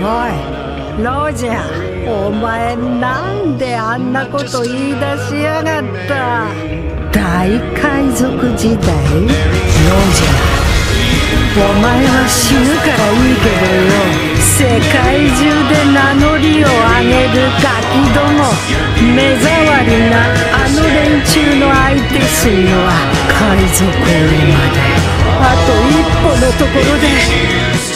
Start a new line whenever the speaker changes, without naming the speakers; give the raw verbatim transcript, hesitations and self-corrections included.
おいロジャー、お前なんであんなこと言い出しやがった。大海賊時代、ロジャー、お前は死ぬからいいけどよ、世界中で名乗りを上げるガキども、目障りなあの連中の相手するのは海賊王まであと一歩のところで